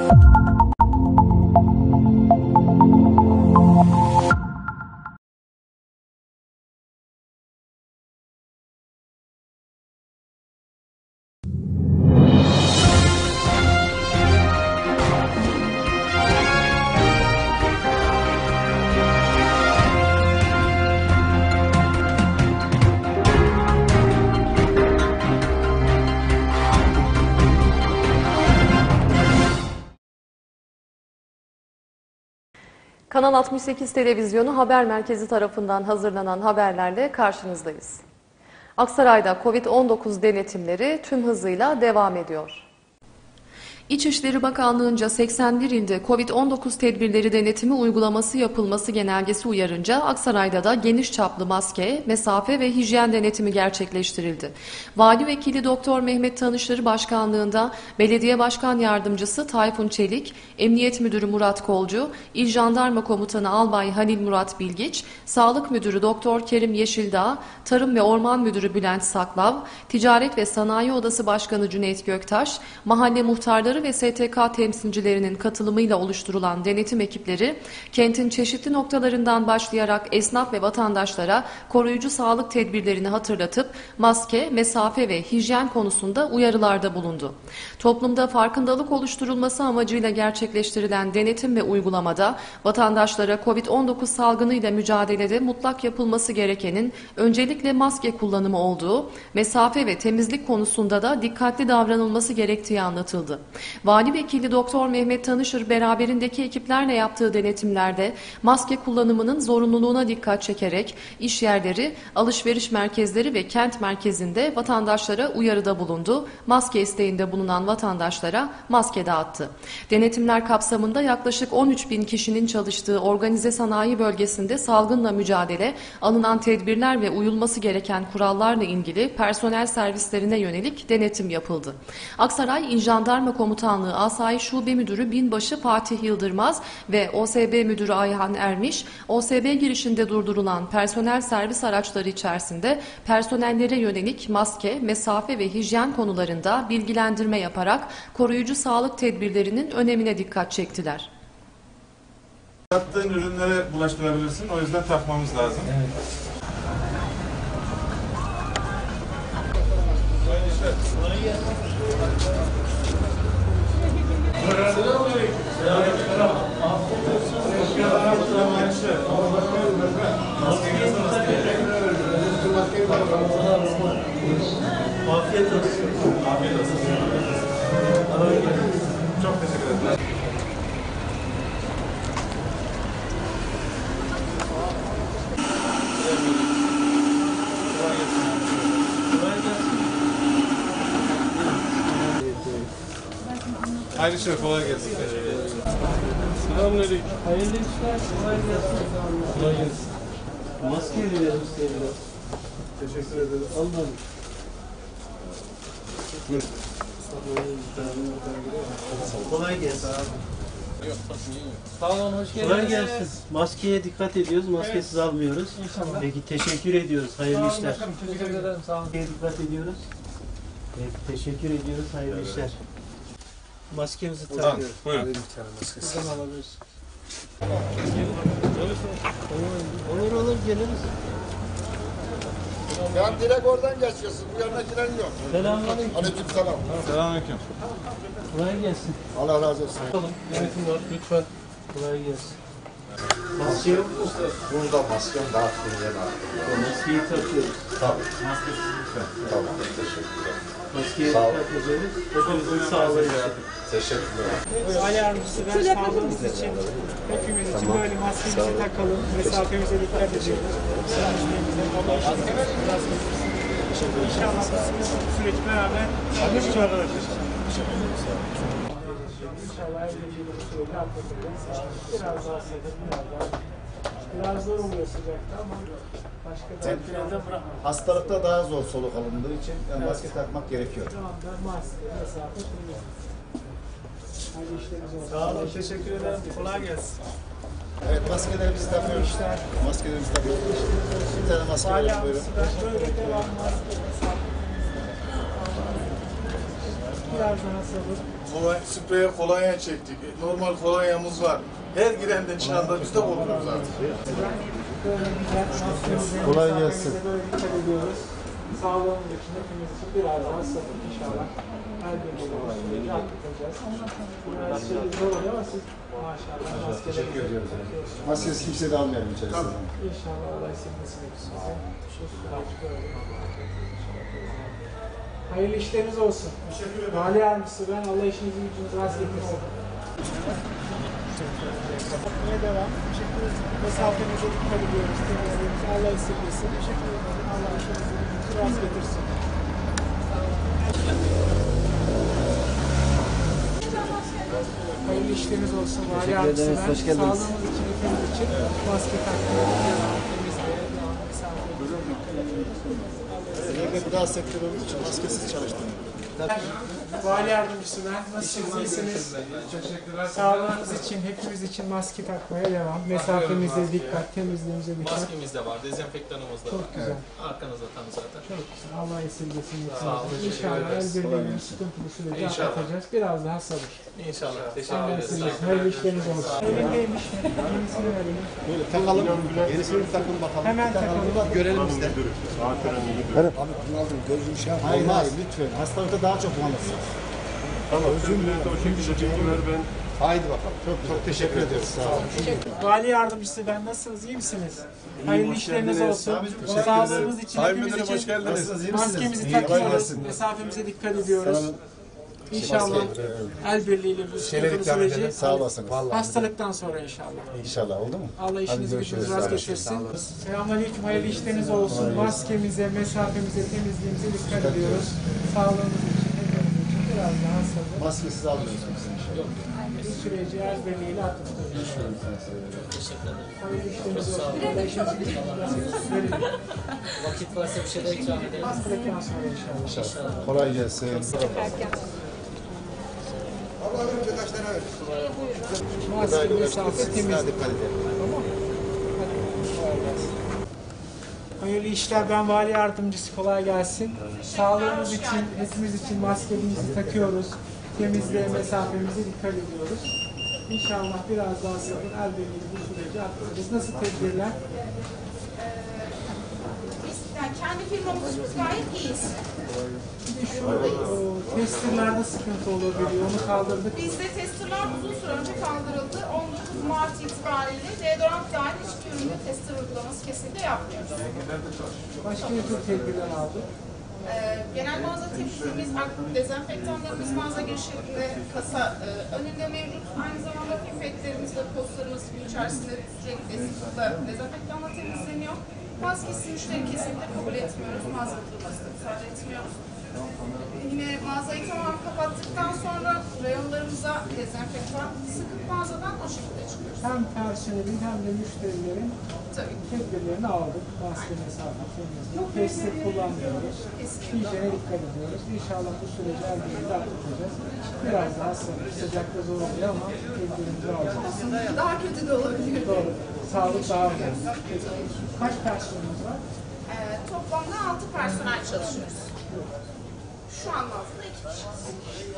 Kanal 68 Televizyonu Haber Merkezi tarafından hazırlanan haberlerle karşınızdayız. Aksaray'da Covid-19 denetimleri tüm hızıyla devam ediyor. İçişleri Bakanlığı'nca 81 ilde Covid-19 tedbirleri denetimi uygulaması yapılması genelgesi uyarınca Aksaray'da da geniş çaplı maske, mesafe ve hijyen denetimi gerçekleştirildi. Vali Vekili Doktor Mehmet Tanışır Başkanlığında Belediye Başkan Yardımcısı Tayfun Çelik, Emniyet Müdürü Murat Kolcu, İl Jandarma Komutanı Albay Halil Murat Bilgiç, Sağlık Müdürü Doktor Kerim Yeşildağ, Tarım ve Orman Müdürü Bülent Saklav, Ticaret ve Sanayi Odası Başkanı Cüneyt Göktaş, mahalle muhtarları ve STK temsilcilerinin katılımıyla oluşturulan denetim ekipleri, kentin çeşitli noktalarından başlayarak esnaf ve vatandaşlara koruyucu sağlık tedbirlerini hatırlatıp maske, mesafe ve hijyen konusunda uyarılarda bulundu. Toplumda farkındalık oluşturulması amacıyla gerçekleştirilen denetim ve uygulamada vatandaşlara Covid-19 salgınıyla mücadelede mutlak yapılması gerekenin öncelikle maske kullanımı olduğu, mesafe ve temizlik konusunda da dikkatli davranılması gerektiği anlatıldı. Vali Vekili Doktor Mehmet Tanışır beraberindeki ekiplerle yaptığı denetimlerde maske kullanımının zorunluluğuna dikkat çekerek iş yerleri, alışveriş merkezleri ve kent merkezinde vatandaşlara uyarıda bulundu. Maske isteğinde bulunan vatandaşlara maske dağıttı. Denetimler kapsamında yaklaşık 13 bin kişinin çalıştığı organize sanayi bölgesinde salgınla mücadele, alınan tedbirler ve uyulması gereken kurallarla ilgili personel servislerine yönelik denetim yapıldı. Aksaray İl Jandarma Komutanlığı Asayiş Şube Müdürü Binbaşı Fatih Yıldırmaz ve OSB Müdürü Ayhan Ermiş, OSB girişinde durdurulan personel servis araçları içerisinde personellere yönelik maske, mesafe ve hijyen konularında bilgilendirme yaparak koruyucu sağlık tedbirlerinin önemine dikkat çektiler. Sattığın ürünlere bulaştırabilirsin, o yüzden takmamız lazım. Evet. Selamünaleyküm. Selam. Afiyet olsun. Afiyet olsun. Çok teşekkür ederim. Hayırlı işler, kolay gelsin. Selamünaleyküm. Hayırlı işler, kolay gelsin. Kolay gelsin. Maske veriyoruz size. Teşekkür ederiz. Allah'ım. Kolay gelsin. Sağ olun, hoş geldiniz. Kolay gelsin. Maskeye dikkat ediyoruz, maskesiz almıyoruz. İnşallah. Peki teşekkür ediyoruz, hayırlı Sağ olun işler. başkanım, teşekkür ederim, sağ olun. Maskeye dikkat ediyoruz. Peki teşekkür ediyoruz, hayırlı işler. Maskemizi takıyoruz. Buyurun. Buradan alabiliriz. Olur olur geliriz. Ya direkt oradan geçiyorsun. Bu yana giren yok. Selamünaleyküm. Aleykümselam. Selamünaleyküm. Kolay gelsin. Allah razı olsun. Yönetim var lütfen. Kolay gelsin. Maske yok mu? Bunda maskem dağıttım yine. Maskeyi takıyoruz. Tabii. Tamam. Teşekkürler. Maskeye Sağ olun. dikkat ediyoruz. Hepimizin sağlığı için. Teşekkürler. Ali yardımcısı ben sağlığımız için, hepimiz için böyle maskemizi takalım, mesafemize dikkat edelim. İnşallah bu süreç beraber İnşallah her gün bu süreci atlatacağız. Biraz daha sıcak, biraz zor oluyor sıcakta ama başka tedbirlerde bırakmam. Hastalıkta daha zor soluk alındığı için maske takmak gerekiyor. Tamam, maske, mesafe, şimdi. Hadi işleriniz olsun. Sağ olun, teşekkür ederim. Kolay gelsin. Evet, maskelerimizi takıyoruz. Maskelerimizi takıyoruz. Bir tane maske verin buyurun. Böyle devam maske, mesafe. Biraz daha sabır. spreye kolonya çektik. Normal kolonyamız var. Her girenden çıkanda biz de oluyoruz artık. Böyle güzel maskemize, Kolay mesafemize gelsin. böyle dikkat ediyoruz. Sağlığımız için hepimiz için biraz daha sabır inşallah. Her gün süreci atlatacağız. Biraz şey zor oluyor ama siz maşallah maskeleri takıyorsunuz. Maskesi kimse de almayalım içerisinde. İnşallah Allah istemesini size. Şu süreç böyle. Hayırlı işleriniz olsun. Vali yardımcısı ben. Allah işinizi gücünüzü rast getirsin. Kapatmaya devam. Teşekkür ederim. Mesafemize dikkat ediyoruz. Temizliğimizi Allah esirgesin. Teşekkür ederim. Allah işinizi gücünüzü rast getirsin. Hayırlı işleriniz olsun. Vali yardımcısı ben. Sağlığımız için, ülkemiz için maske takmaya devam. Temizliğe devam. Mesafemize dikkat ediyoruz. Özellikle gıda sektörümüz için maskesiz çalıştım. Vali yardımcısı ben. Nasılsınız? İyisiniz? Teşekkürler. Sağlığımız için, hepimiz için maske takmaya devam. Mesafemize dikkat, temizliğimize dikkat. Maskemiz de var, dezenfektanımız da var. Çok güzel. Arkanızda tam zaten. Çok güzel. Allah esirgesin. Sağ olun, teşekkür İnşallah el ederiz. birliğiyle sıkıntılı süreci İnşallah. atlatacağız. Biraz daha sabır. İnşallah. Teşekkür Allah ederiz. esirgesin. Hayırlı işleriniz olsun. Elindeymiş. Yenisini verelim. Böyle takalım. Yenisini bir takın bakalım. Hemen takalım. Görelim biz de. Abi bunu aldım. Gözüm şey yapma. Hayır hayır lütfen. Hastalıkta daha çok kullanırsınız. Tamam. Teşekkürler ben. Haydi bakalım. Çok teşekkür ediyoruz. Sağ olun. Vali yardımcısı ben. Nasılsınız? İyi misiniz? Hayırlı işleriniz olsun. Sağlığımız için, hepimiz için Nasılsınız? İyi misiniz? maskemizi İyi, kolay takıyoruz. gelsin. Mesafemize dikkat ediyoruz. İnşallah el birliğiyle bu sıkıntılı süreci Sağ olasınız. hastalıktan sonra inşallah. İnşallah oldu mu? Allah işinizi gücünüzü rast getirsin. Selamünaleyküm, hayırlı işleriniz olsun. Maskemize, mesafemize, temizliğimize dikkat ediyoruz. Sağlığımız için, hepimiz için biraz daha sabır. Maskesiz almıyoruz kimse inşallah. Bu süreci el birliğiyle atlatacağız. Hayırlı işleriniz olsun. Allah işinizi gücünüzü rast getirsin. Verin. Vakit varsa bir şey de ikram edelim. Hastalıktan sonra inşallah. Kolay gelsin. Maske, mesafe, temizlik. Dikkat edelim. Hayırlı işler. Ben vali yardımcısı. Kolay gelsin. Sağlığımız için, hepimiz için maskemizi takıyoruz. Temizliğe, mesafemize dikkat ediyoruz. İnşallah biraz daha sabır, el birliğiyle bu süreci atlatacağız. Nasıl tedbirler? Biz yani kendi firmamız için gayet iyiyiz. Bir de şu testerlerde sıkıntı olabiliyor. Onu kaldırdık. Bizde testerlar uzun süre önce kaldırıldı. 19 Mart itibariyle deodorant dahil hiçbir üründe tester uygulaması kesinlikle yapmıyoruz. Başka ne tür tedbirler aldık? Genel mağaza temizliğimiz, dezenfektanlarımız mağaza girişinde kasa önünde mevcut. Aynı zamanda pipetlerimiz ve postlarımız gün içerisinde sürekli sıklıkla dezenfektanla temizleniyor. Maskesiz müşteri kesinlikle kabul etmiyoruz. Mağaza kurulmasına müsaade etmiyoruz. Yine mağazayı tamamen kapattıktan sonra reyonlarımıza dezenfektan sıkıp mağazadan o şekilde çıkıyoruz. Hem personelin hem de müşterilerin Tabii. tedbirlerini aldık. Maske, mesafe, temizlik. Tester kullanmıyoruz. Hijyene dikkat ediyoruz. İnşallah bu süreci el birliğiyle atlatacağız. Biraz daha sabır. Sıcakta zor oluyor ama tedbirimizi alacağız. Daha kötü de olabilir. Doğru. Sağlık daha önemli. Kaç personelimiz var? Toplamda 6 personel çalışıyoruz. Şu an altında 2 kişiyiz.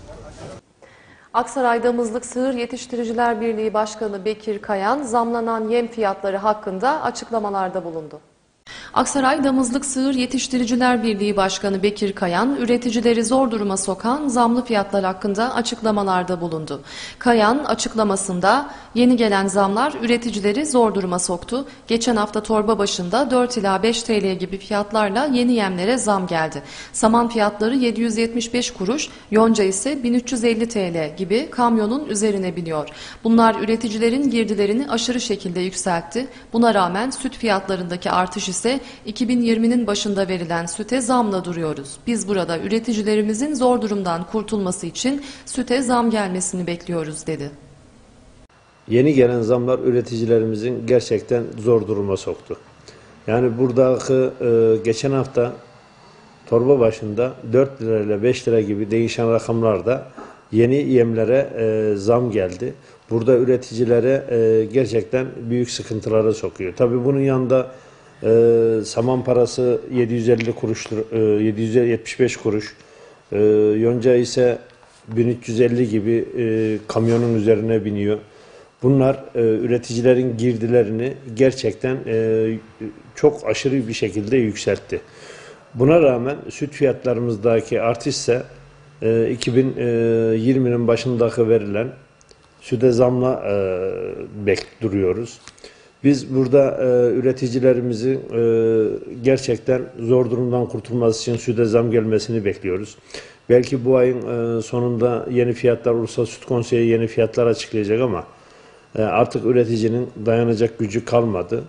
Aksaray'da Mızlık Sığır Yetiştiriciler Birliği Başkanı Bekir Kayan, zamlanan yem fiyatları hakkında açıklamalarda bulundu. Aksaray Damızlık Sığır Yetiştiriciler Birliği Başkanı Bekir Kayan, üreticileri zor duruma sokan zamlı fiyatlar hakkında açıklamalarda bulundu. Kayan açıklamasında yeni gelen zamlar üreticileri zor duruma soktu. Geçen hafta torba başında 4 ila 5 TL gibi fiyatlarla yeni yemlere zam geldi. Saman fiyatları 775 kuruş, yonca ise 1350 TL gibi kamyonun üzerine biniyor. Bunlar üreticilerin girdilerini aşırı şekilde yükseltti. Buna rağmen süt fiyatlarındaki artış ise 2020'nin başında verilen süte zamla duruyoruz. Biz burada üreticilerimizin zor durumdan kurtulması için süte zam gelmesini bekliyoruz dedi. Yeni gelen zamlar üreticilerimizin gerçekten zor duruma soktu. Yani buradaki geçen hafta torba başında 4 lira ile 5 lira gibi değişen rakamlarda yeni yemlere zam geldi. Burada üreticilere gerçekten büyük sıkıntılara sokuyor. Tabii bunun yanında saman parası 750 kuruş, 775 kuruş, yonca ise 1350 gibi kamyonun üzerine biniyor. Bunlar üreticilerin girdilerini gerçekten çok aşırı bir şekilde yükseltti. Buna rağmen süt fiyatlarımızdaki artış ise 2020'nin başındaki verilen süte zamla duruyoruz. Biz burada üreticilerimizin gerçekten zor durumdan kurtulması için süte zam gelmesini bekliyoruz. Belki bu ayın sonunda yeni fiyatlar, Ulusal Süt Konseyi yeni fiyatlar açıklayacak ama artık üreticinin dayanacak gücü kalmadı.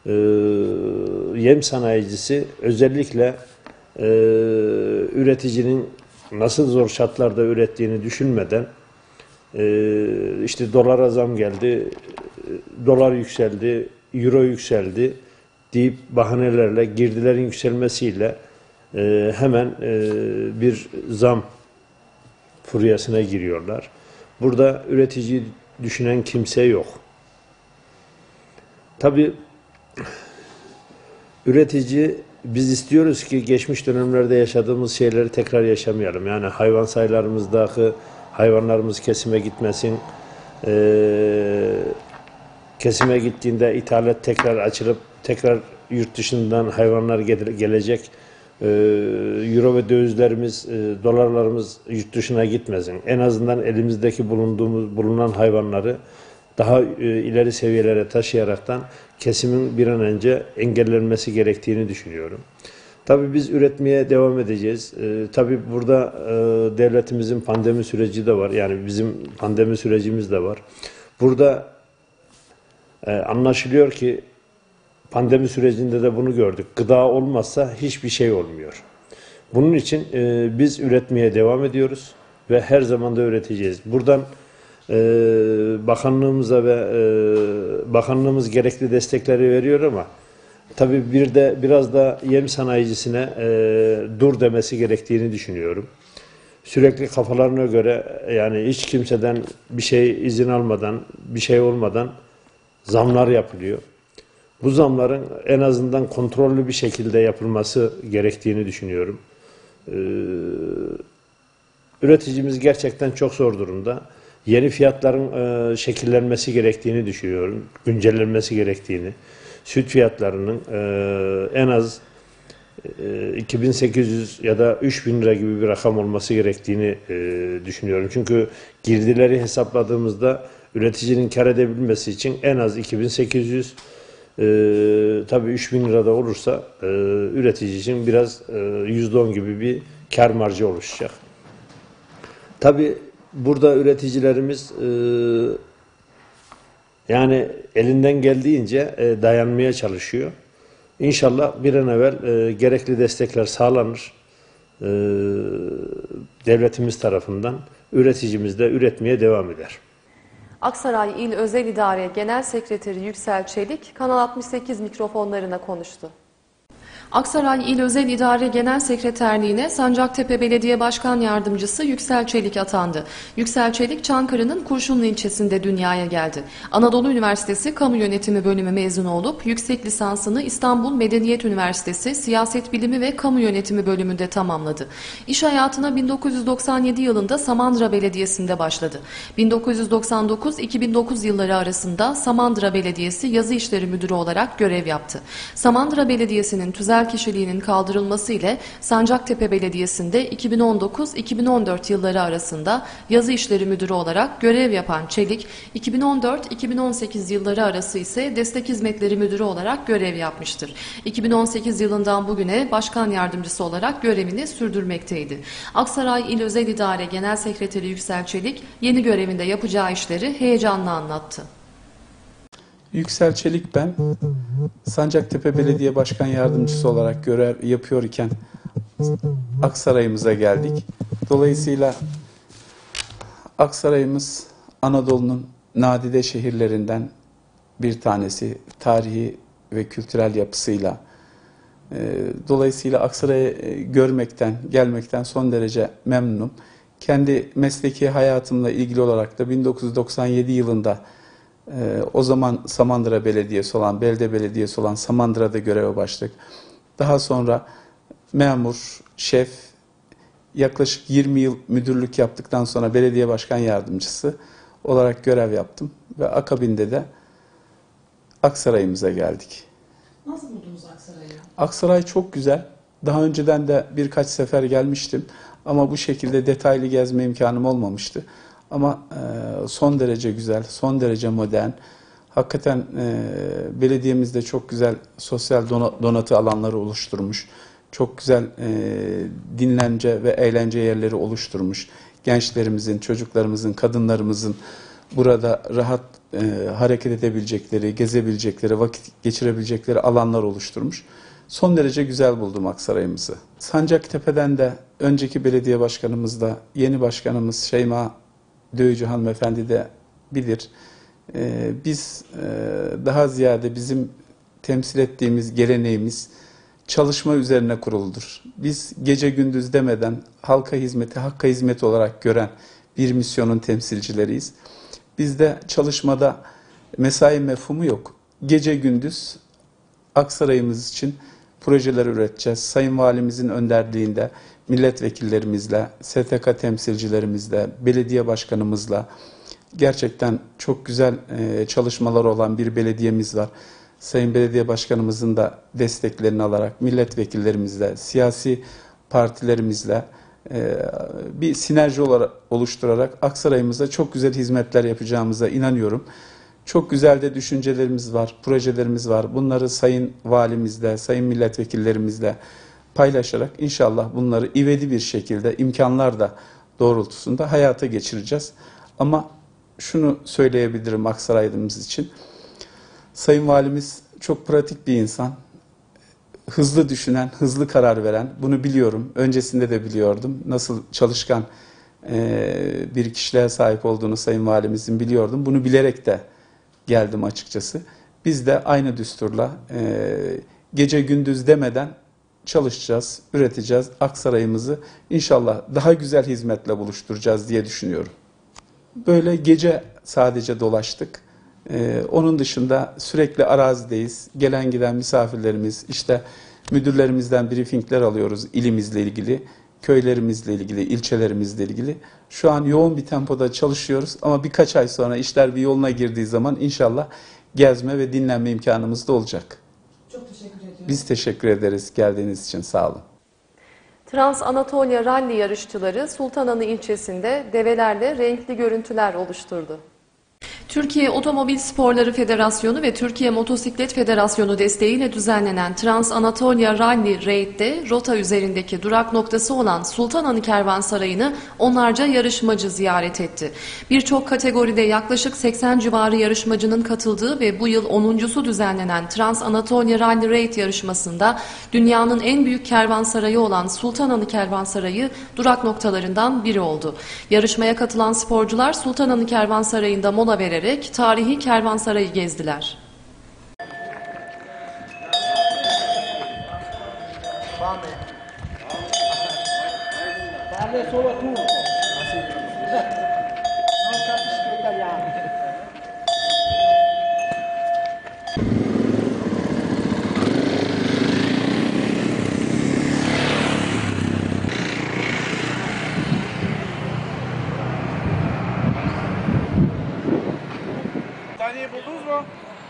Yem sanayicisi özellikle üreticinin nasıl zor şartlarda ürettiğini düşünmeden işte dolara zam geldi, dolar yükseldi, euro yükseldi deyip bahanelerle, girdilerin yükselmesiyle hemen bir zam furyasına giriyorlar. Burada üretici düşünen kimse yok. Tabii üretici, biz istiyoruz ki geçmiş dönemlerde yaşadığımız şeyleri tekrar yaşamayalım. Yani hayvan sayılarımızdaki hayvanlarımız kesime gitmesin. Kesime gittiğinde ithalat tekrar açılıp tekrar yurt dışından hayvanlar gelecek. Euro ve dövizlerimiz, dolarlarımız yurt dışına gitmesin. En azından elimizdeki bulunan hayvanları daha ileri seviyelere taşıyaraktan kesimin bir an önce engellenmesi gerektiğini düşünüyorum. Tabii biz üretmeye devam edeceğiz. Tabii burada devletimizin pandemi süreci de var. Yani bizim pandemi sürecimiz de var. Burada anlaşılıyor ki pandemi sürecinde de bunu gördük. Gıda olmazsa hiçbir şey olmuyor. Bunun için biz üretmeye devam ediyoruz ve her zaman da üreteceğiz. Buradan bakanlığımıza ve bakanlığımız gerekli destekleri veriyor ama tabii biraz da yem sanayicisine dur demesi gerektiğini düşünüyorum. Sürekli kafalarına göre, yani hiç kimseden bir şey izin almadan, bir şey olmadan zamlar yapılıyor. Bu zamların en azından kontrollü bir şekilde yapılması gerektiğini düşünüyorum. Üreticimiz gerçekten çok zor durumda. Yeni fiyatların şekillenmesi gerektiğini düşünüyorum. Güncellenmesi gerektiğini. Süt fiyatlarının en az 2800 ya da 3000 lira gibi bir rakam olması gerektiğini düşünüyorum. Çünkü girdileri hesapladığımızda üreticinin kar edebilmesi için en az 2800, tabii 3000 lirada olursa üretici için biraz %10 gibi bir kar marjı oluşacak. Tabii burada üreticilerimiz yani elinden geldiğince dayanmaya çalışıyor. İnşallah bir an evvel gerekli destekler sağlanır. Devletimiz tarafından üreticimiz de üretmeye devam eder. Aksaray İl Özel İdare Genel Sekreteri Yüksel Çelik, Kanal 68 mikrofonlarına konuştu. Aksaray İl Özel İdare Genel Sekreterliğine Sancaktepe Belediye Başkan Yardımcısı Yüksel Çelik atandı. Yüksel Çelik, Çankırı'nın Kurşunlu ilçesinde dünyaya geldi. Anadolu Üniversitesi Kamu Yönetimi bölümü mezunu olup yüksek lisansını İstanbul Medeniyet Üniversitesi Siyaset Bilimi ve Kamu Yönetimi bölümünde tamamladı. İş hayatına 1997 yılında Samandıra Belediyesi'nde başladı. 1999-2009 yılları arasında Samandıra Belediyesi Yazı İşleri Müdürü olarak görev yaptı. Samandıra Belediyesi'nin tüzel kişiliğinin kaldırılması ile Sancaktepe Belediyesi'nde 2019-2014 yılları arasında Yazı İşleri Müdürü olarak görev yapan Çelik, 2014-2018 yılları arası ise Destek Hizmetleri Müdürü olarak görev yapmıştır. 2018 yılından bugüne Başkan Yardımcısı olarak görevini sürdürmekteydi. Aksaray İl Özel İdare Genel Sekreteri Yüksel Çelik, yeni görevinde yapacağı işleri heyecanla anlattı. Yüksel Çelik ben. Sancaktepe Belediye Başkan Yardımcısı olarak görev yapıyor iken Aksaray'ımıza geldik. Dolayısıyla Aksaray'ımız Anadolu'nun nadide şehirlerinden bir tanesi, tarihi ve kültürel yapısıyla. Dolayısıyla Aksaray'ı görmekten, gelmekten son derece memnunum. Kendi mesleki hayatımla ilgili olarak da 1997 yılında o zaman Samandıra Belediyesi olan, Belde Belediyesi olan Samandıra'da göreve başladık. Daha sonra memur, şef yaklaşık 20 yıl müdürlük yaptıktan sonra belediye başkan yardımcısı olarak görev yaptım. Ve akabinde de Aksaray'ımıza geldik. Nasıl buldunuz Aksaray'ı? Aksaray çok güzel. Daha önceden de birkaç sefer gelmiştim. Ama bu şekilde detaylı gezme imkanım olmamıştı. Ama son derece güzel, son derece modern. Hakikaten belediyemiz de çok güzel sosyal donatı alanları oluşturmuş. Çok güzel dinlence ve eğlence yerleri oluşturmuş. Gençlerimizin, çocuklarımızın, kadınlarımızın burada rahat hareket edebilecekleri, gezebilecekleri, vakit geçirebilecekleri alanlar oluşturmuş. Son derece güzel buldum Aksaray'ımızı. Sancaktepe'den de önceki belediye başkanımız da yeni başkanımız Şeyma Döyücü hanımefendi de bilir. Biz daha ziyade bizim temsil ettiğimiz geleneğimiz çalışma üzerine kuruludur. Biz gece gündüz demeden halka hizmeti, hakka hizmet olarak gören bir misyonun temsilcileriyiz. Bizde çalışmada mesai mefhumu yok. Gece gündüz Aksaray'ımız için projeler üreteceğiz. Sayın Valimizin önderliğinde milletvekillerimizle, STK temsilcilerimizle, belediye başkanımızla gerçekten çok güzel çalışmalar olan bir belediyemiz var. Sayın Belediye Başkanımızın da desteklerini alarak milletvekillerimizle, siyasi partilerimizle bir sinerji olarak oluşturarak Aksaray'ımıza çok güzel hizmetler yapacağımıza inanıyorum. Çok güzel de düşüncelerimiz var, projelerimiz var. Bunları Sayın Valimizle, Sayın Milletvekillerimizle paylaşarak inşallah bunları ivedi bir şekilde imkanlar da doğrultusunda hayata geçireceğiz. Ama şunu söyleyebilirim Aksaray'ımız için. Sayın Valimiz çok pratik bir insan. Hızlı düşünen, hızlı karar veren. Bunu biliyorum. Öncesinde de biliyordum. Nasıl çalışkan bir kişiliğe sahip olduğunu Sayın Valimizin biliyordum. Bunu bilerek de geldim açıkçası. Biz de aynı düsturla gece gündüz demeden çalışacağız, üreteceğiz. Aksaray'ımızı inşallah daha güzel hizmetle buluşturacağız diye düşünüyorum. Böyle gece sadece dolaştık. Onun dışında sürekli arazideyiz. Gelen giden misafirlerimiz, işte müdürlerimizden briefingler alıyoruz ilimizle ilgili, köylerimizle ilgili, ilçelerimizle ilgili. Şu an yoğun bir tempoda çalışıyoruz ama birkaç ay sonra işler bir yoluna girdiği zaman inşallah gezme ve dinlenme imkanımız da olacak. Çok teşekkür ediyorum. Biz teşekkür ederiz geldiğiniz için, sağ olun. Trans Anatolia Rally yarışçıları Sultanahmet ilçesinde develerle renkli görüntüler oluşturdu. Türkiye Otomobil Sporları Federasyonu ve Türkiye Motosiklet Federasyonu desteğiyle düzenlenen Trans Anatolia Rally Raid'de rota üzerindeki durak noktası olan Sultanahmet Kervansarayı'nı onlarca yarışmacı ziyaret etti. Birçok kategoride yaklaşık 80 civarı yarışmacının katıldığı ve bu yıl 10.'su düzenlenen Trans Anatolia Rally Raid yarışmasında dünyanın en büyük kervansarayı olan Sultanahmet Kervansarayı durak noktalarından biri oldu. Yarışmaya katılan sporcular Sultanahmet Kervansarayı'nda mola vererek tarihi kervansarayı gezdiler. Buldunuz mu?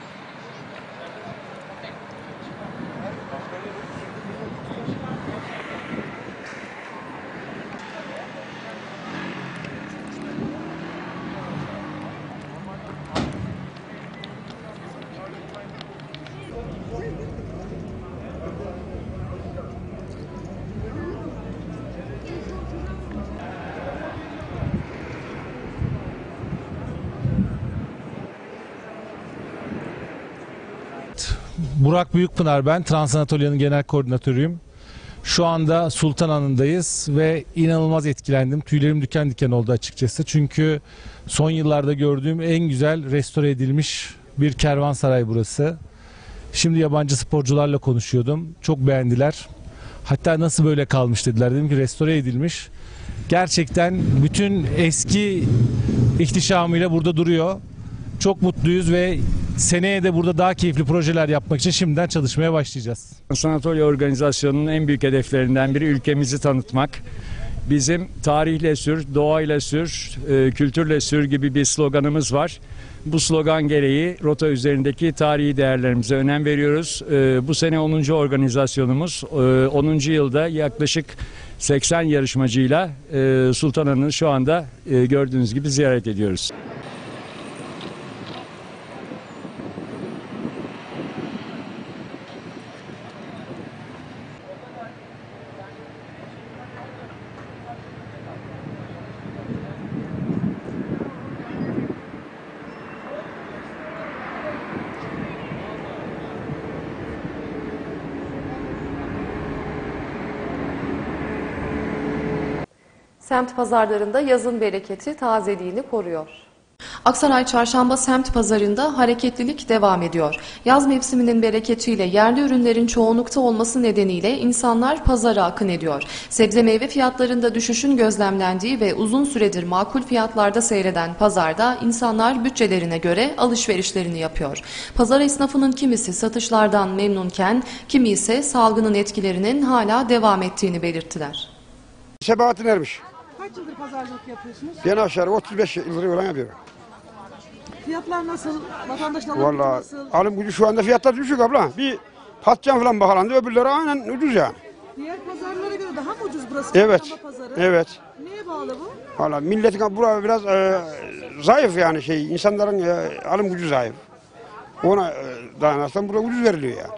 Burak Büyükpınar ben. Trans Anatolia'nın genel koordinatörüyüm. Şu anda Sultanahmet'dayız ve inanılmaz etkilendim. Tüylerim diken diken oldu açıkçası. Çünkü son yıllarda gördüğüm en güzel restore edilmiş bir kervansaray burası. Şimdi yabancı sporcularla konuşuyordum. Çok beğendiler. Hatta nasıl böyle kalmış dediler. Dedim ki restore edilmiş. Gerçekten bütün eski ihtişamıyla burada duruyor. Çok mutluyuz ve seneye de burada daha keyifli projeler yapmak için şimdiden çalışmaya başlayacağız. Trans Anatolia organizasyonunun en büyük hedeflerinden biri ülkemizi tanıtmak. Bizim tarihle sür, doğayla sür, kültürle sür gibi bir sloganımız var. Bu slogan gereği rota üzerindeki tarihi değerlerimize önem veriyoruz. Bu sene 10. organizasyonumuz. 10. yılda yaklaşık 80 yarışmacıyla Sultanahmet'i şu anda gördüğünüz gibi ziyaret ediyoruz. Semt pazarlarında yazın bereketi tazeliğini koruyor. Aksaray Çarşamba Semt Pazarı'nda hareketlilik devam ediyor. Yaz mevsiminin bereketiyle yerli ürünlerin çoğunlukta olması nedeniyle insanlar pazara akın ediyor. Sebze meyve fiyatlarında düşüşün gözlemlendiği ve uzun süredir makul fiyatlarda seyreden pazarda insanlar bütçelerine göre alışverişlerini yapıyor. Pazar esnafının kimisi satışlardan memnunken kimi ise salgının etkilerinin hala devam ettiğini belirttiler. Sebahattin Ermiş. Kaç yıldır pazarcılık yapıyorsunuz? Ben aşağı 35 yıldır falan yapıyorum. Fiyatlar nasıl? Vatandaşın alım gücü Vallahi nasıl? alım gücü şu anda fiyatlar düşük abla. Bir patlıcan falan bahalandı, öbürleri aynen ucuz yani. Diğer pazarlara göre daha mı ucuz burası? Evet, Çarşamba pazarı. evet. Neye bağlı bu? Vallahi milletin burada biraz zayıf yani insanların alım gücü zayıf. Ona dayanırsan burada ucuz veriliyor yani.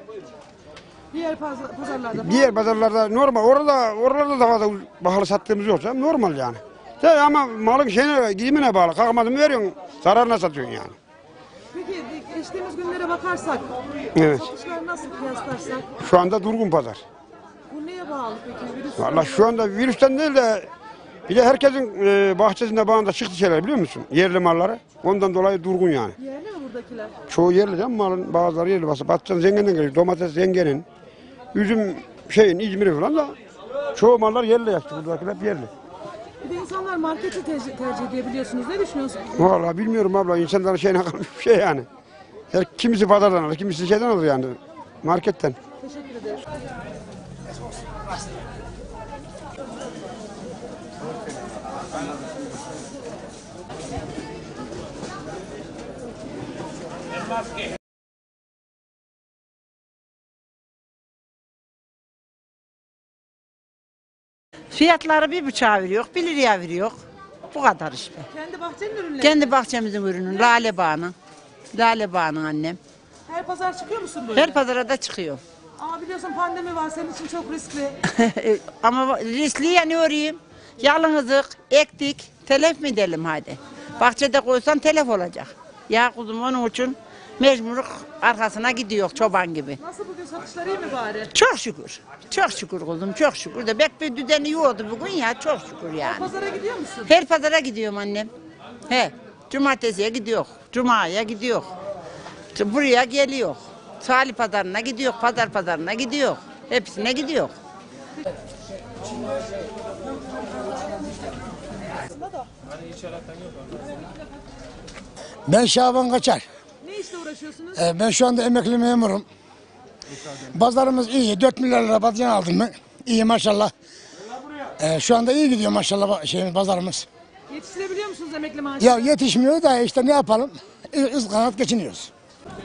Diğer pazarlarda Diğer pazarlarda normal, oralarda daha fazla pahalı sattığımız yoksa normal yani. Ama malın şeyine, gidimine bağlı. Kalkmadın mı veriyorsun, zararına satıyorsun yani. Peki geçtiğimiz günlere bakarsak, Evet. satışlar nasıl kıyaslarsak? Şu anda durgun pazar. Bu neye bağlı peki? Virüs Vallahi şu anda virüsten değil de bir de herkesin bahçesinde bağında çıktı şeyler biliyor musun? Yerli malları. Ondan dolayı durgun yani. yerli mi buradakiler? Çoğu yerli değil mi malın? Bazıları yerli. Patlıcan zengenden geliyor. Domates zengenin. Üzüm İzmir'i falan da çoğu mallar yerli yaktı. Buradakiler hep yerli. Bir de insanlar marketi tercih edebiliyorsunuz. Ne düşünüyorsunuz? Vallahi bilmiyorum abla. İnsanların şeyine kalmış bir şey yani. Kimisi pazardan alır, kimisi şeyden alır yani. Marketten. Teşekkür ederim. Fiyatları 1,5'a veriyor, 1 liraya veriyor. Bu kadar işte. Kendi bahçenin ürünleri. Kendi bahçemizin ürünü, lale bağının. Lale bağının annem. Her pazar çıkıyor musun böyle? Her pazara da çıkıyor. Ama biliyorsun pandemi var, senin için çok riskli. Ama riskli yani orayım. Yalnızlık, ektik, telef mi edelim hadi. Bahçede koysan telef olacak. Ya kuzum onun için mecburluk arkasına gidiyor çoban gibi. Nasıl bugün satışlar iyi mi bari? Çok şükür. Çok şükür kuzum, çok şükür de bek bir düzeni yoğurdu bugün ya, çok şükür yani. Pazara gidiyor musun? Her pazara gidiyorum annem. He, cumartesiye gidiyor, cumaya gidiyor. Buraya geliyor. Salih pazarına gidiyor, pazar pazarına gidiyor. Hepsine gidiyor. Ben Şaban Kaçar. Ne işle uğraşıyorsunuz? Ben şu anda emekli memurum. Pazarımız iyi. 4 milyar lira patlıcan aldım ben. İyi maşallah. Şu anda iyi gidiyor maşallah pazarımız. Yetiştirebiliyor musunuz emekli maaşı? Ya yetişmiyor da işte ne yapalım? Izganat geçiniyoruz.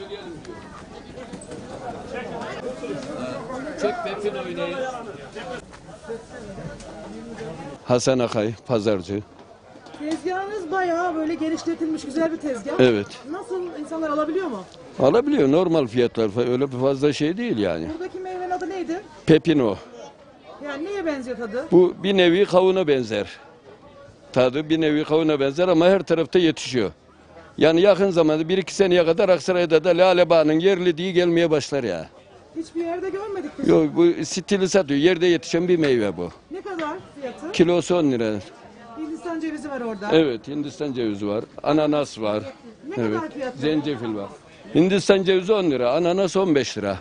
Hasan Akay, pazarcı. Tezgahınız bayağı böyle genişletilmiş güzel bir tezgah. Evet. Nasıl insanlar alabiliyor mu? Alabiliyor, normal fiyatlar, öyle bir fazla şey değil yani. Buradaki meyvenin adı neydi? Pepino. Yani neye benziyor tadı? Bu bir nevi kavuna benzer. Tadı bir nevi kavuna benzer ama her tarafta yetişiyor. Yani yakın zamanda 1-2 seneye kadar Aksaray'da da Lale Bağı'nın yerli diye gelmeye başlar ya. Hiçbir yerde görmedik biz. Yok, bu stili satıyor. Yerde yetişen bir meyve bu. Ne kadar fiyatı? Kilosu 10 lira. Hindistan cevizi var orada. Evet, Hindistan cevizi var. Ananas var. Ne Evet. kadar fiyatı? Zencefil var. Hindistan cevizi 10 lira. Ananas 15 lira.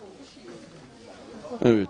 Evet.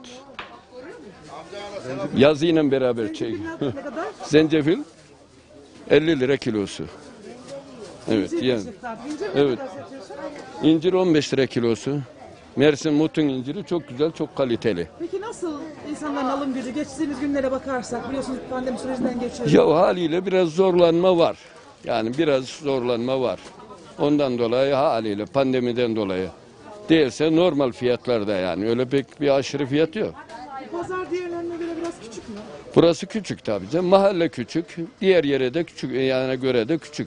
Yazıyla beraber çek. Ne kadar? Zencefil 50 lira kilosu. Evet İncir yani. çeşit tabii. İncir ne Evet. kadar satıyorsun? İncir 15 lira kilosu. Mersin Mutun inciri çok güzel, çok kaliteli. Peki nasıl insanların alım gücü? Geçtiğimiz günlere bakarsak biliyorsunuz pandemi sürecinden geçiyoruz. Ya haliyle biraz zorlanma var. Yani biraz zorlanma var. Ondan dolayı haliyle pandemiden dolayı. Değilse normal fiyatlarda yani. Öyle pek bir aşırı fiyat yok. Pazar diğerlerine göre biraz küçük mü? Burası küçük tabii canım. Mahalle küçük. Diğer yere de küçük. Yani göre de küçük.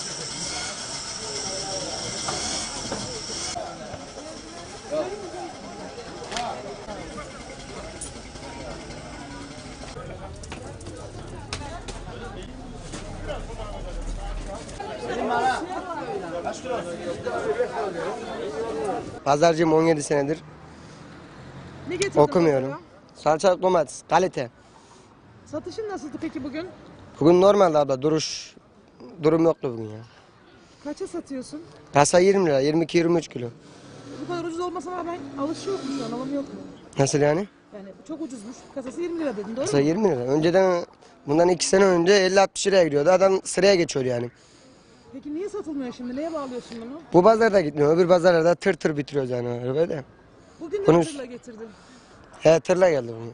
Pazarcıyım 17 senedir. Ne getirdin? Okumuyorum. Salçalık domates, kalite. Satışın nasıldı peki bugün? Bugün normalde abla durum yoktu bugün ya. Kaça satıyorsun? Kasa 20 lira, 22-23 kilo. Bu kadar ucuz olmasına rağmen alışı yok mu şu an? Alım yok mu? Nasıl yani? Yani çok ucuzmuş. Kasası 20 lira dedin doğru Kasa mu? 20 lira. Önceden bundan 2 sene önce 50-60 liraya gidiyordu. Adam sıraya geçiyor yani. Peki niye satılmıyor şimdi? Neye bağlıyorsun bunu? Bu pazarda gitmiyor. Öbür pazarlarda tır bitiriyoruz yani öyle de. Bugün de Bunu- tırla getirdin. He tırla geldi bunu.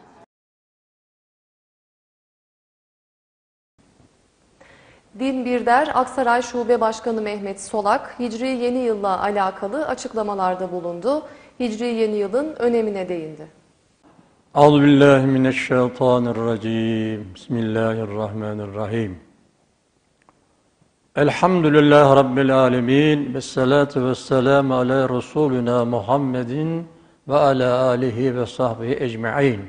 Din Birder Aksaray Şube Başkanı Mehmet Solak, Hicri Yeni Yıl'la alakalı açıklamalarda bulundu. Hicri Yeni Yıl'ın önemine değindi. Euzubillahimineşşeytanirracim. Bismillahirrahmanirrahim. Elhamdülillahi Rabbil alemin. Vessalatu vesselamu ala Resulina Muhammedin ve ala alihi ve sahbihi ecma'in.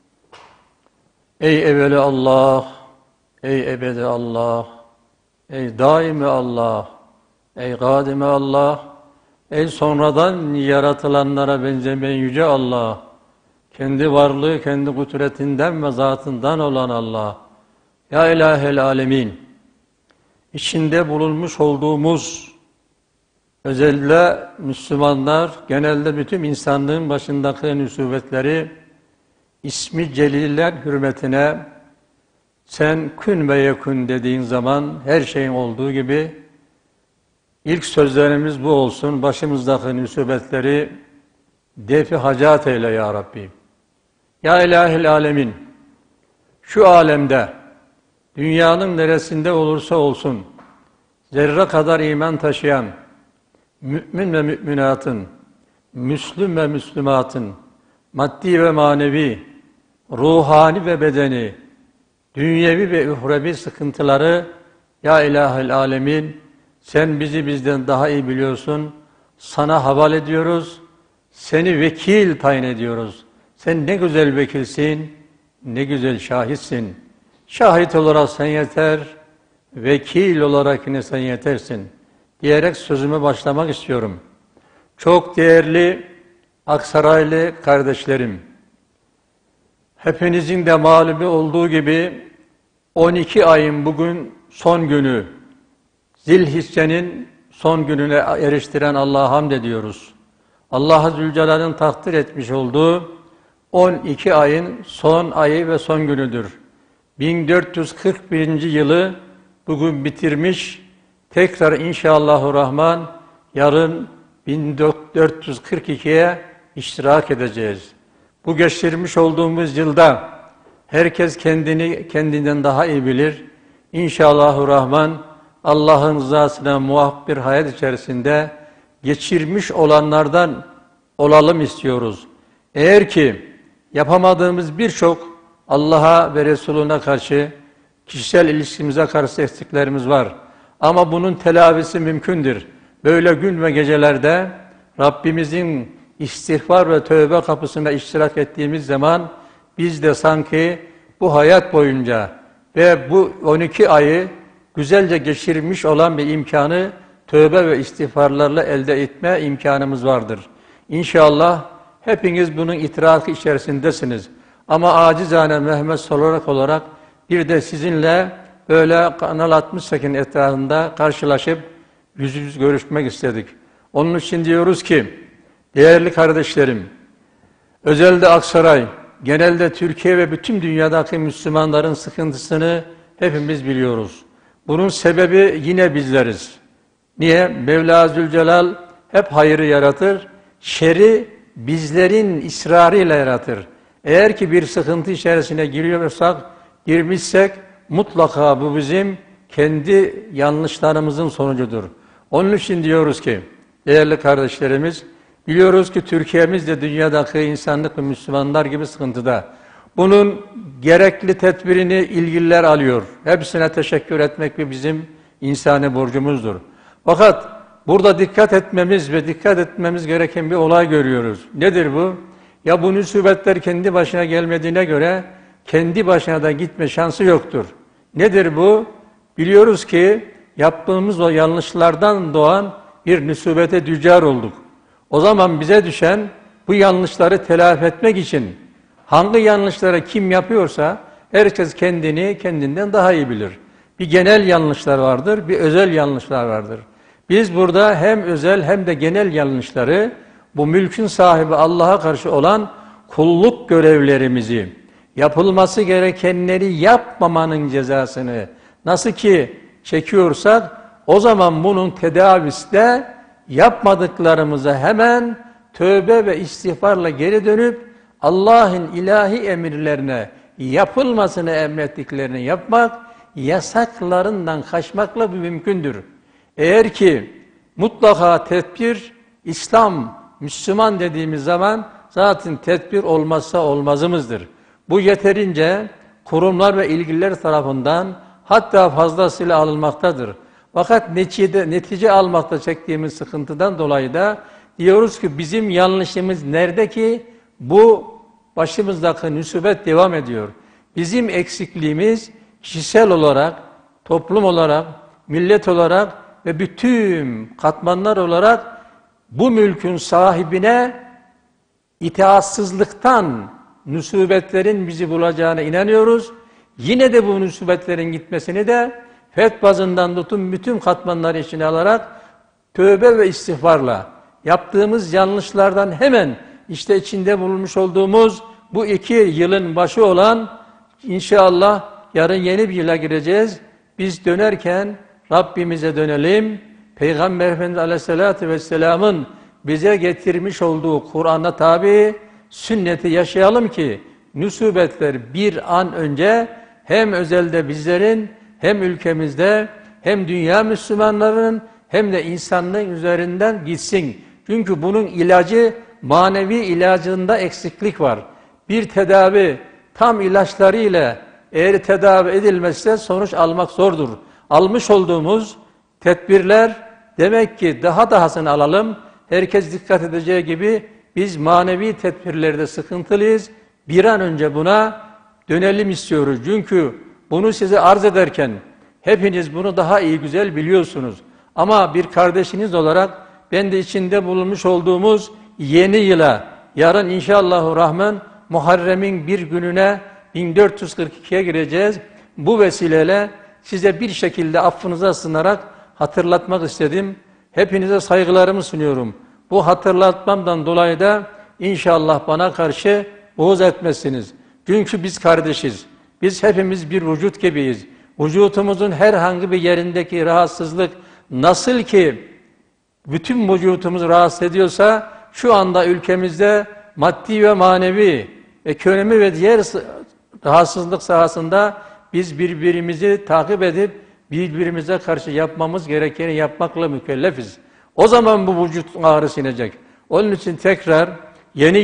Ey evveli Allah, ey ebedi Allah, ey daimi Allah, ey kadime Allah, ey sonradan yaratılanlara benzemeyen yüce Allah, kendi varlığı, kendi kudretinden ve zatından olan Allah. Ya ilahel alemin, içinde bulunmuş olduğumuz, özellikle Müslümanlar, genelde bütün insanlığın başındaki nüsübetleri, ismi celiller hürmetine, sen kün ve yekun dediğin zaman her şeyin olduğu gibi, ilk sözlerimiz bu olsun, başımızdaki nüsübetleri defi hacat eyle ya Rabbi. Ya ilahil alemin, şu alemde, dünyanın neresinde olursa olsun, zerre kadar iman taşıyan, mümin ve müminatın, Müslüm ve Müslümatın, maddi ve manevi, ruhani ve bedeni, dünyevi ve uhrevi sıkıntıları, ya ilahil alemin, sen bizi bizden daha iyi biliyorsun, sana havale ediyoruz, seni vekil tayin ediyoruz. Sen ne güzel vekilsin, ne güzel şahitsin. Şahit olarak sen yeter, vekil olarak yine sen yetersin diyerek sözüme başlamak istiyorum. Çok değerli Aksaraylı kardeşlerim, hepinizin de malumu olduğu gibi 12 ayın bugün son günü, Zilhicce'nin son gününe eriştiren Allah'a hamd ediyoruz. Allah Zülcelal'in takdir etmiş olduğu 12 ayın son ayı ve son günüdür. 1441. yılı bugün bitirmiş, tekrar inşallahurrahman yarın 1442'ye iştirak edeceğiz. Bu geçirmiş olduğumuz yılda herkes kendini kendinden daha iyi bilir. İnşallahurrahman Allah'ın rızasına muvaffak bir hayat içerisinde geçirmiş olanlardan olalım istiyoruz. Eğer ki yapamadığımız birçok Allah'a ve Resulüne karşı kişisel ilişkimize karşı eksiklerimiz var. Ama bunun telafisi mümkündür. Böyle gün ve gecelerde Rabbimizin istiğfar ve tövbe kapısına iştirak ettiğimiz zaman biz de sanki bu hayat boyunca ve bu 12 ayı güzelce geçirmiş olan bir imkanı tövbe ve istiğfarlarla elde etme imkanımız vardır. İnşallah hepiniz bunun itirafı içerisindesiniz. Ama acizane Mehmet Solak olarak bir de sizinle böyle Kanal 68'in etrafında karşılaşıp yüz yüze görüşmek istedik. Onun için diyoruz ki, değerli kardeşlerim, özellikle Aksaray, genelde Türkiye ve bütün dünyadaki Müslümanların sıkıntısını hepimiz biliyoruz. Bunun sebebi yine bizleriz. Niye? Mevla Zülcelal hep hayrı yaratır. şerri bizlerin ısrarıyla yaratır. Eğer ki bir sıkıntı içerisine girmişsek mutlaka bu bizim kendi yanlışlarımızın sonucudur. Onun için diyoruz ki değerli kardeşlerimiz, biliyoruz ki Türkiye'miz de dünyadaki insanlık ve Müslümanlar gibi sıkıntıda. Bunun gerekli tedbirini ilgililer alıyor. Hepsine teşekkür etmek bir bizim insani borcumuzdur. Fakat burada dikkat etmemiz gereken bir olay görüyoruz. Nedir bu? Ya bu musibetler kendi başına gelmediğine göre kendi başına da gitme şansı yoktur. Nedir bu? Biliyoruz ki yaptığımız o yanlışlardan doğan bir musibete düçar olduk. O zaman bize düşen bu yanlışları telafi etmek için hangi yanlışları kim yapıyorsa herkes kendinden daha iyi bilir. Bir genel yanlışlar vardır, bir özel yanlışlar vardır. Biz burada hem özel hem de genel yanlışları, bu mülkün sahibi Allah'a karşı olan kulluk görevlerimizi, yapılması gerekenleri yapmamanın cezasını nasıl ki çekiyorsak, o zaman bunun tedavisi de yapmadıklarımıza hemen tövbe ve istiğfarla geri dönüp Allah'ın ilahi emirlerine yapılmasını emrettiklerini yapmak, yasaklarından kaçmakla bu mümkündür. Eğer ki mutlaka tedbir, İslam, Müslüman dediğimiz zaman zaten tedbir olmazsa olmazımızdır. Bu yeterince kurumlar ve ilgililer tarafından hatta fazlasıyla alınmaktadır. Fakat netice almakta çektiğimiz sıkıntıdan dolayı da diyoruz ki bizim yanlışımız nerede ki bu başımızdaki musibet devam ediyor. Bizim eksikliğimiz kişisel olarak, toplum olarak, millet olarak ve bütün katmanlar olarak bu mülkün sahibine itaatsızlıktan musibetlerin bizi bulacağına inanıyoruz. Yine de bu musibetlerin gitmesini de fetbazından tutun bütün katmanları içine alarak tövbe ve istiğfarla yaptığımız yanlışlardan hemen işte içinde bulunmuş olduğumuz bu 2 yılın başı olan inşallah yarın yeni bir yıla gireceğiz. Biz dönerken Rabbimize dönelim. Peygamber Efendimiz Aleyhisselatü Vesselam'ın bize getirmiş olduğu Kur'an'a tabi sünneti yaşayalım ki musibetler bir an önce hem özelde bizlerin hem ülkemizde hem dünya Müslümanların hem de insanlığın üzerinden gitsin. Çünkü bunun ilacı manevi ilacında eksiklik var. Bir tedavi tam ilaçlarıyla eğer tedavi edilmezse sonuç almak zordur. Almış olduğumuz tedbirler demek ki dahasını alalım. Herkes dikkat edeceği gibi biz manevi tedbirlerde sıkıntılıyız. Bir an önce buna dönelim istiyoruz. Çünkü bunu size arz ederken hepiniz bunu daha iyi güzel biliyorsunuz. Ama bir kardeşiniz olarak ben de içinde bulunmuş olduğumuz yeni yıla, yarın inşallahurrahman Muharrem'in bir gününe 1442'ye gireceğiz. Bu vesileyle size bir şekilde affınıza sığınarak hatırlatmak istedim. Hepinize saygılarımı sunuyorum. Bu hatırlatmamdan dolayı da inşallah bana karşı buğz etmezsiniz. Çünkü biz kardeşiz. Biz hepimiz bir vücut gibiyiz. Vücutumuzun herhangi bir yerindeki rahatsızlık nasıl ki bütün vücutumuzu rahatsız ediyorsa şu anda ülkemizde maddi ve manevi, ekonomi ve diğer rahatsızlık sahasında biz birbirimizi takip edip birbirimize karşı yapmamız gerekeni yapmakla mükellefiz. O zaman bu vücut ağrısı inecek. Onun için tekrar yeni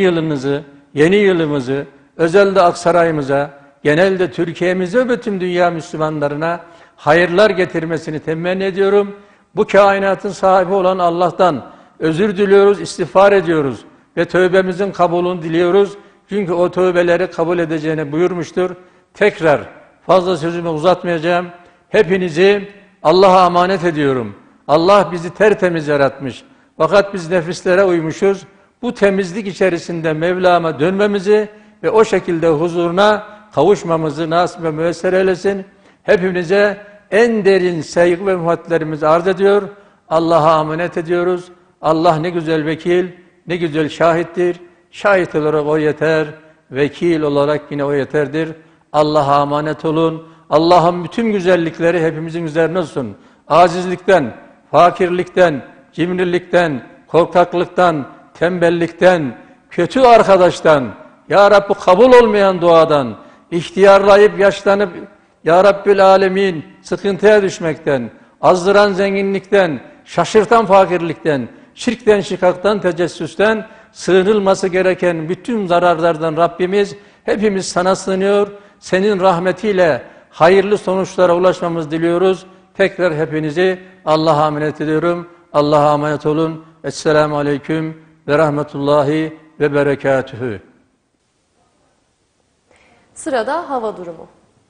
yılımızı özelde Aksaray'ımıza, genelde Türkiye'mize ve tüm dünya Müslümanlarına hayırlar getirmesini temenni ediyorum. Bu kainatın sahibi olan Allah'tan özür diliyoruz, istiğfar ediyoruz ve tövbemizin kabulünü diliyoruz. Çünkü o tövbeleri kabul edeceğini buyurmuştur. Tekrar fazla sözümü uzatmayacağım. Hepinizi Allah'a emanet ediyorum. Allah bizi tertemiz yaratmış. Fakat biz nefislere uymuşuz. Bu temizlik içerisinde Mevlam'a dönmemizi ve o şekilde huzuruna kavuşmamızı nasip ve müyesser eylesin. Hepinize en derin saygı ve muhabbetlerimizi arz ediyor. Allah'a emanet ediyoruz. Allah ne güzel vekil, ne güzel şahittir. Şahit olarak o yeter, vekil olarak yine o yeterdir. Allah'a emanet olun. Allah'ın bütün güzellikleri hepimizin üzerine olsun. Acizlikten, fakirlikten, cimrilikten, korkaklıktan, tembellikten, kötü arkadaştan, Ya Rabbi kabul olmayan duadan, ihtiyarlayıp yaşlanıp Ya Rabbül Alemin sıkıntıya düşmekten, azdıran zenginlikten, şaşırtan fakirlikten, şirkten, şikaktan, tecessüsten, sığınılması gereken bütün zararlardan Rabbimiz hepimiz sana sığınıyor. Senin rahmetiyle hayırlı sonuçlara ulaşmamızı diliyoruz. Tekrar hepinizi Allah'a emanet ediyorum. Allah'a emanet olun. Esselamu Aleyküm ve Rahmetullahi ve Berekatühü. Sırada hava durumu.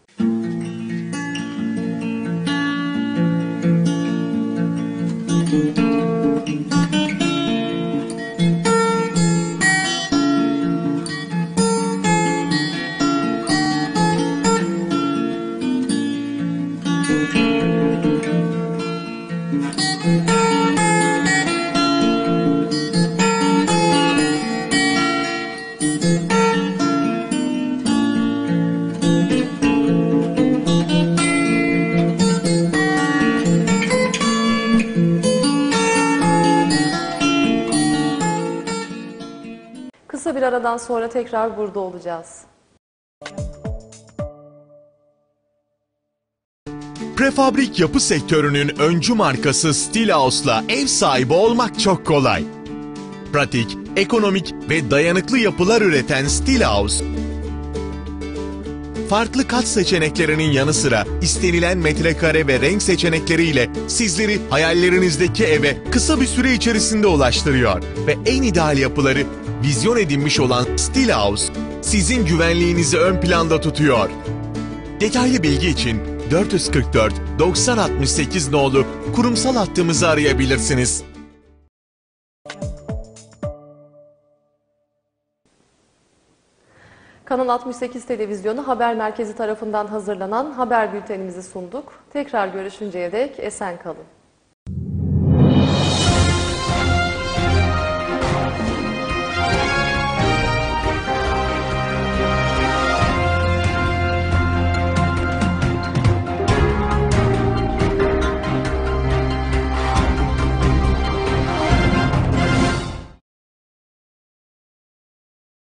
Kısa bir aradan sonra tekrar burada olacağız. Prefabrik yapı sektörünün öncü markası Stilhaus'la ev sahibi olmak çok kolay. Pratik, ekonomik ve dayanıklı yapılar üreten Stilhaus, farklı kat seçeneklerinin yanı sıra istenilen metrekare ve renk seçenekleriyle sizleri hayallerinizdeki eve kısa bir süre içerisinde ulaştırıyor. Ve en ideal yapıları vizyon edinmiş olan Stilhaus, sizin güvenliğinizi ön planda tutuyor. Detaylı bilgi için 444 9068 nolu kurumsal hattımızı arayabilirsiniz. Kanal 68 Televizyonu Haber Merkezi tarafından hazırlanan haber bültenimizi sunduk. Tekrar görüşünceye dek esen kalın.